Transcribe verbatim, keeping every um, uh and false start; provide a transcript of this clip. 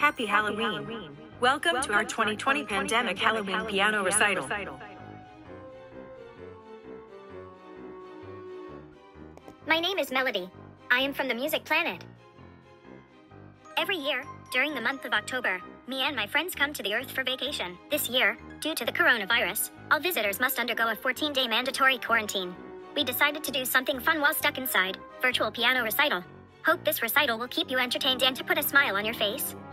Happy Halloween. Welcome to our twenty twenty Pandemic Halloween Piano Recital. My name is Melody. I am from the Music Planet. Every year, during the month of October, me and my friends come to the Earth for vacation. This year, due to the coronavirus, all visitors must undergo a fourteen day mandatory quarantine. We decided to do something fun while stuck inside, virtual piano recital. Hope this recital will keep you entertained and to put a smile on your face.